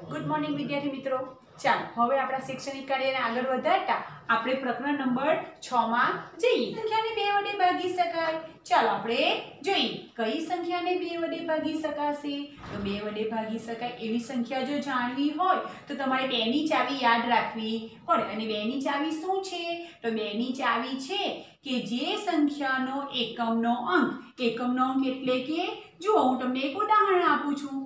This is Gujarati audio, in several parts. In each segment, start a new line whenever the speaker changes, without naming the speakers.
गुड मॉर्निंग विद्यार्थी मित्रों। चलो हवे आपणा शैक्षणिक कार्यने आगळ वधारता आपणे प्रकरण नंबर 6 मां जईए। संख्याने 2 वडे भागी शकाय। चलो आपणे जोईए कई संख्याने 2 वडे भागी शकाशे। तो 2 वडे भागी शकाय एवी संख्या जो जाणवी होय तो तमारे 2 ની ચાવી याद राखवी पड़े। अने 2 ની ચાવી शुं छे? तो 2 ની ચાવી छे के जे संख्यानो एकमनो अंक एटले के जुओ हूँ तमने एक उदाहरण आपું છું।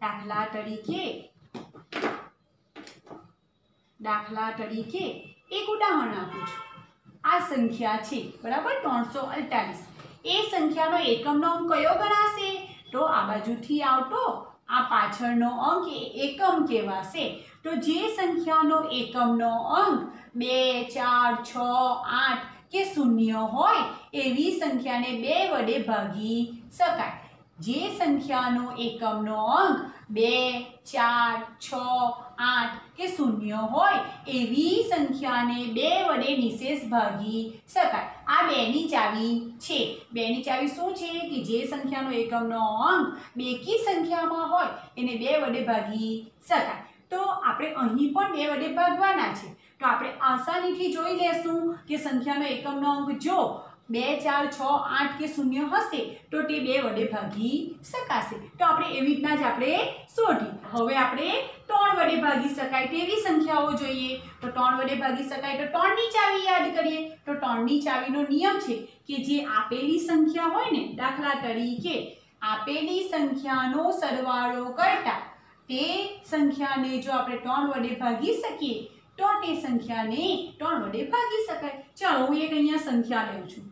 दाखला तरीके एक उदाहरण आपું છું। आ संख्या छे बराबर 348। ए संख्यानो एकमनो अंक कयो गणाशे? तो आ बाजुथी आवतो आ पाछळनो अंक एकम कहेवाशे। तो जे संख्यानो एकमनो अंक 2, 4, 6, 8 के 0 होय एवी संख्याने 2 वडे भागी शकाय। जे संख्यानो एकमनो अंक 2, 4, 6, 8 के 0 होय एवी संख्याने 2 वडे निशेष भागी शकाय। आ 2 ની ચાવી छे। 2 ની ચાવી શું છે કે જે સંખ્યાનો એકમનો અંક બેકી સંખ્યામાં હોય એને 2 વડે ભાગી શકાય। તો આપણે અહીં પણ 2 વડે ભાગવાના છે। તો આપણે આસાનીથી જોઈ લેશું કે સંખ્યાનો એકમનો અંક જો 2, 4, 6, 8 के 0 हशे तो ते 2 वडे भागी शकाशे। तो आपणे एवी रीतना ज आपणे शोधी। हवे आपणे 3 वडे भागी शकाय तेवी संख्याओ जोईए। तो 3 वडे भागी शकाय तो 3 ની ચાવી याद करीए। तो 3 ની ચાવીनो नियम छे के जे आपेली संख्या होय ने दाखला तरीके आपेली संख्यानो सरवाळो करता ते संख्याने जो आपणे 3 वडे भागी शकीए तो ते संख्याने 3 वडे भागी शकाय। चलो हूँ एक अहींया संख्या लेउं छुं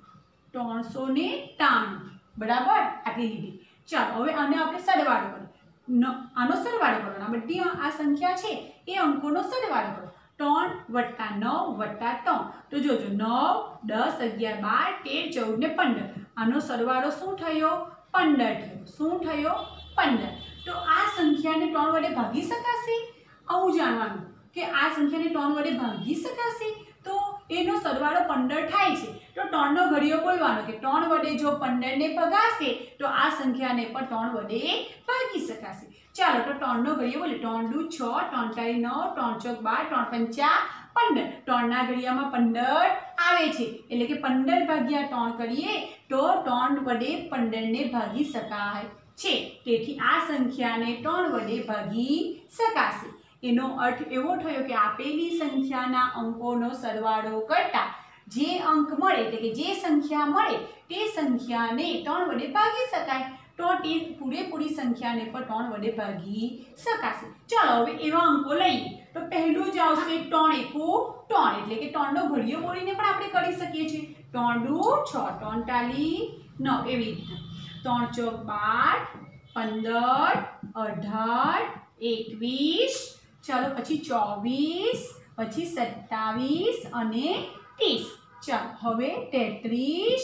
393 बराबर आटली लीधी। चलो हवे आने आपणे सरवाळो करो। आनो सरवाळो करो। आ बधी आ संख्या छे ए अंकोनो सरवाळो करो। 3 + 9 + 3 तो जोजो 9, 10, 11, 12, 13, 14 ने 15 आनो सरवाळो शुं थयो 15 थयो। शुं थयो 15। तो आ संख्याने 3 वडे भागी शकाशे? आवुं जाणवानुं के आ संख्याने 3 वडे भागी शकाशे। तो एनो सरवाळो 15 थाय छे। तो 3 नो घड़ियो बोलवानो के 3 वडे जो 15 ने भगाशे तो आ संख्याने पण 3 वडे भागी शकाशे। चलो तो 3 नो घड़ियो बोले 3 × 2 = 6, 3 × 4 = 9, 3 × 4 = 3 × 5 = 15। 3 ના ઘડિયામાં 15 આવે છે એટલે કે 15 ભાગ્યા 3 કરીએ તો 3 વડે 15 ને ભાગી શકાય છે। તેથી આ સંખ્યાને 3 વડે ભાગી શકાશે। એનો अर्थ एवो थयो के आपेली संख्याना अंकोनो सरवाळो करता जे अंक मळे એટલે કે जे संख्या मळे ते संख्याने 3 वडे भागी शकाय। तो ते पूरेपूरी संख्याने पण 3 वडे भागी शकाशे। चलो હવે એવા અંકો લઈએ। તો પહેલું જ આવશે 3 × 1 3 એટલે કે 3 નો ઘડિયો બોલીને પણ આપણે કરી શકીએ છીએ। 3 × 2 = 6, 3 × 4 = 9 એવી રીતના 3 × 4 = 15, 18, 21 चलो पछी 24 पछी 27 અને 30। चलो हवे 33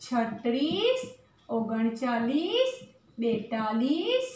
36 39 42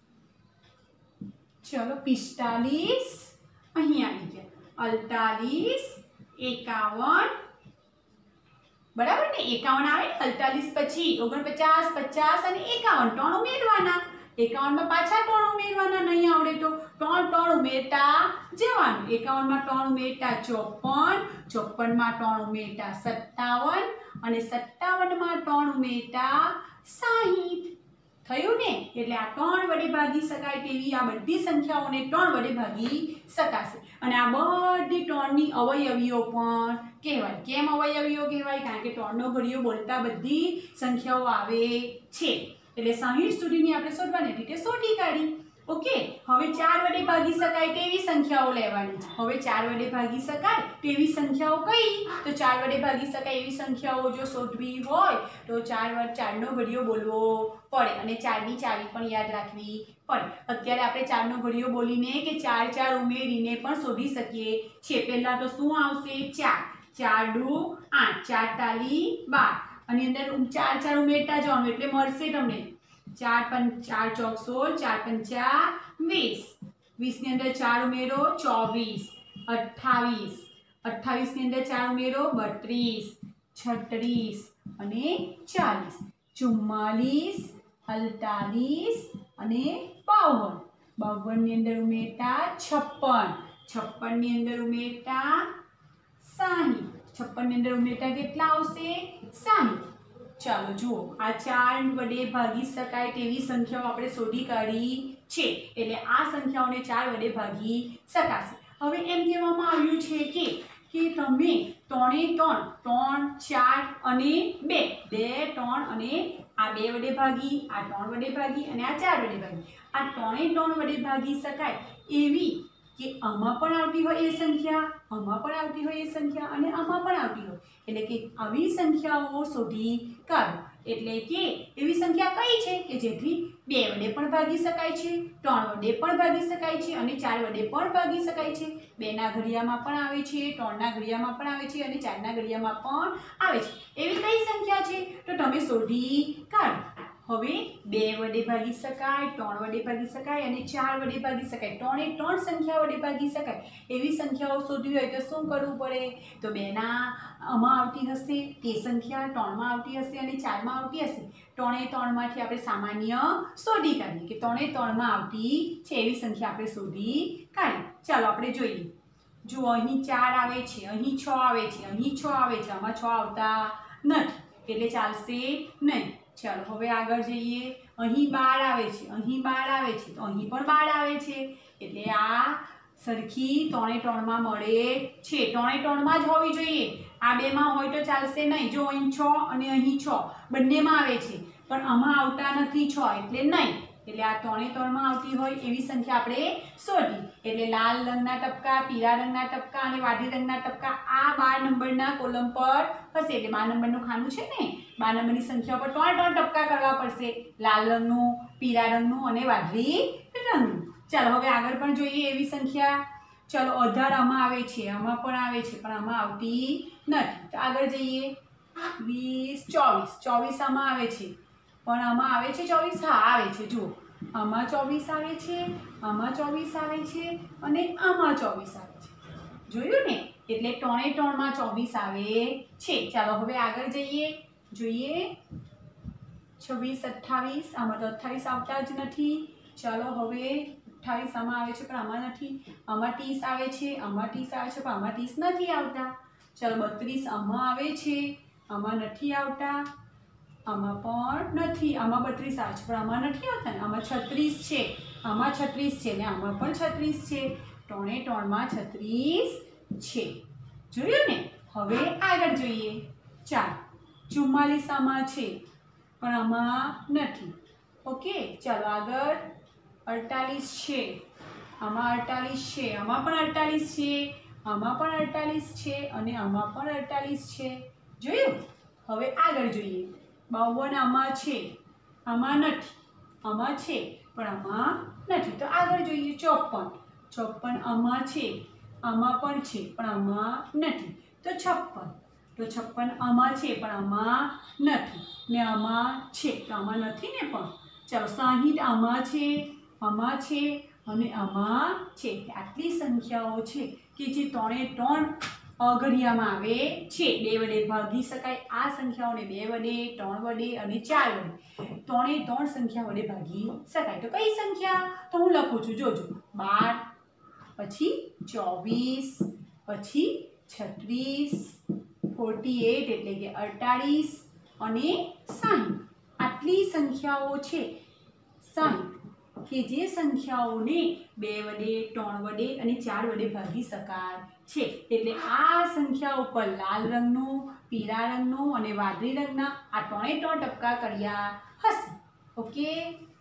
चलो 45 અહીં આવી ગયા 48 51 बराबर ने 51 આવે 48 પછી 49 50 અને 51 ત્રણ ઉમેરવાના। 51 में पाछा 3 उमेरवाना नहीं आवड़े तो 3 उमेरता जवानुं। 51 में 3 उमेरता 54, 54 में 3 उमेरता 57 અને 57 में 3 उमेरता 60 थयुं ने। એટલે આ 3 વડે ભાગી શકાય તેવી આ બધી સંખ્યાઓને 3 વડે ભાગી શકાશે। અને આ બધી 3 ની અવયવીઓ પણ કહેવાય। કેમ અવયવીઓ કહેવાય? કારણ કે 3 નો ઘડિયો બોલતા બધી સંખ્યાઓ આવે છે। એટલે 60 સુધીની આપણે શોધવાની રીતે શોધી કાઢી। ઓકે હવે 4 વડે ભાગી શકાય તેવી સંખ્યાઓ લેવાની છે। હવે 4 વડે ભાગી શકાય તેવી સંખ્યાઓ કઈ? તો 4 વડે ભાગી શકાય એવી સંખ્યાઓ જો શોધવી હોય તો 4 નો ઘડિયો બોલવો પડે અને 4 ની ચાવી પણ યાદ રાખવી પડે। અત્યારે આપણે 4 નો ઘડિયો બોલીને કે 4 4 ઉમેરીને પણ શોધી શકીએ છીએ। પહેલા તો શું આવશે 4 4 × 2 = 8 4 તાલી 12 અને અંદર 4 4 ઉમેરતા જવાનું એટલે મળશે તમને 4 × 4 = 16 4 × 5 = 20 20 ની અંદર 4 ઉમેરો 24 28 28 ની અંદર 4 ઉમેરો 32 36 અને 40 44 48 અને 52 52 ની અંદર ઉમેરતા 56, 56 ની અંદર ઉમેરતા 60, 56 ની અંદર ઉમેરતા કેટલા આવશે 60। ચાલો જુઓ આ 4 વડે ભાગી શકાય તેવી સંખ્યાઓ આપણે શોધી કાઢી છે, એટલે આ સંખ્યાઓને 4 વડે ભાગી શકાશે। હવે એમ કહેવામાં આવ્યું છે કે તમે 3 3 4 અને 2 2 3 અને આ 2 વડે ભાગી, આ 3 વડે ભાગી અને આ 4 વડે ભાગી, આ 3 વડે ભાગી શકાય એવી કે આમાં પણ આવતી હોય એ સંખ્યા, આમાં પણ આવતી હોય એ સંખ્યા અને આમાં પણ આવતી હોય, એટલે કે આવી સંખ્યાઓ શોધી કાઢો। એટલે કે એવી સંખ્યા કઈ છે કે જેથી 2 વડે પણ ભાગી શકાય છે, 3 વડે પણ ભાગી શકાય છે અને 4 વડે પણ ભાગી શકાય છે। 2 ના ઘડિયામાં પણ આવે છે, 3 ના ઘડિયામાં પણ આવે છે અને 4 ના ઘડિયામાં પણ આવે છે। એવી કઈ સંખ્યા છે તો તમે શોધી કાઢો। હવે 2 વડે ભાગી શકાય, 3 વડે ભાગી શકાય અને 4 વડે ભાગી શકાય, 3 એ 3 સંખ્યા વડે ભાગી શકાય એવી સંખ્યાઓ શોધવી હોય તો શું કરવું પડે? તો 2 ના આમાં આવતી હશે તે સંખ્યા 3 માં આવતી હશે અને 4 માં આવતી હશે, 3 એ 3 માંથી આપણે સામાન્ય શોધી કાઢીએ કે 3 એ 3 માં આવતી છે એવી સંખ્યા આપણે શોધી કાઢીએ। ચાલો આપણે જોઈએ। જુઓ અહીં 4 આવે છે, અહીં 6 આવે છે, અહીં 6 આવે છે, આમાં 6 આવતા નથી એટલે ચાલશે નહીં। ચાલો હવે આગળ જઈએ। અહીં 12 આવે છે, અહીં 12 આવે છે તો અહીં પણ 12 આવે છે એટલે આ સરખી 3 એ 3 માં મળે છે, 3 એ 3 માં જ હોવી જોઈએ, આ બે માં હોય તો ચાલશે નહીં। જો અહીં 6 અને અહીં 6 બંનેમાં આવે છે પણ આમાં આવતા નથી 6 એટલે નહીં, એટલે આ 3 એ 3 માં આવતી હોય એવી સંખ્યા આપણે શોધી। એટલે લાલ રંગના ટપકા, પીળા રંગના ટપકા અને વાદળી રંગના ટપકા આ 12 નંબરના કોલમ પર હશે, એટલે 12 નંબરનું ખાનું છે ને, 12 નંબરની સંખ્યા પર 3 3 ટપકા કરવા પડશે, લાલ રંગનું, પીળા રંગનું અને વાદળી રંગનું। ચાલો હવે આગળ પણ જોઈએ એવી સંખ્યા। ચાલો 18 આમાં આવે છે, આમાં પણ આવે છે પણ આમાં આવતી નથી, તો આગળ જઈએ। 20 24 24 આમાં આવે છે પણ આમાં આવે છે 24, હા આવે છે, જુઓ આમાં 24 આવે છે, આમાં 24 આવે છે અને આમાં 24 આવે છે, જોયું ને? એટલે 3 એ 3 માં 24 આવે છે। ચાલો હવે આગળ જઈએ, જોઈએ 26 28 આમાં તો 28 આવતા જ નથી। ચાલો હવે 28 આમાં આવે છે પણ આમાં નથી, આમાં 30 આવે છે, આમાં 30 આવે છે પણ આમાં 30 નથી આવતા। ચાલો 32 આમાં આવે છે, આમાં નથી આવતા, આમાં પણ નથી, આમાં 32 આવે છે પણ આમાં નથી આવતા ને, આમાં 36 છે, આમાં 36 છે ને આમાં પણ 36 છે, 3 એ 3 માં 36 છે, જોયું ને? હવે આગળ જોઈએ। ચાલો 44 આમાં છે પણ આમાં નથી, ઓકે। ચાલો આગળ 48 છે, આમાં 48 છે, આમાં પણ 48 છે, આમાં પણ 48 છે અને આમાં પણ 48 છે, જોયું? હવે આગળ જોઈએ। 52 આમાં છે, આમાં નથી, આમાં છે પણ આમાં નથી, તો આગળ જોઈએ। 54 આમાં છે, આમાં પણ છે પણ આમાં નથી, તો 56 તો 56 આમાં છે પણ આમાં નથી ને આમાં છે તો આમાં નથી ને પણ। ચાલો 60 આમાં છે, આમાં છે અને આમાં છે, આટલી સંખ્યાઓ છે કે જે 3 એ 3 ઘડિયામાં આવે છે, 2 વડે ભાગી શકાય આ સંખ્યાઓને 2 વડે, 3 વડે અને 4 વડે, 3 એ 3 સંખ્યા વડે ભાગી શકાય। તો કઈ સંખ્યા? તો હું લખું છું, જોજો 12 પછી 24 પછી 36 48 એટલે કે 48 અને 60 આટલી સંખ્યાઓ છે 60 કે જે સંખ્યાઓને 2 વડે, 3 વડે અને 4 વડે ભાગી શકાય છે। એટલે આ સંખ્યા ઉપર લાલ રંગનું, પીળા રંગનું અને વાદળી રંગના આ 3 એ 3 ટપકા કર્યા હશે, ઓકે।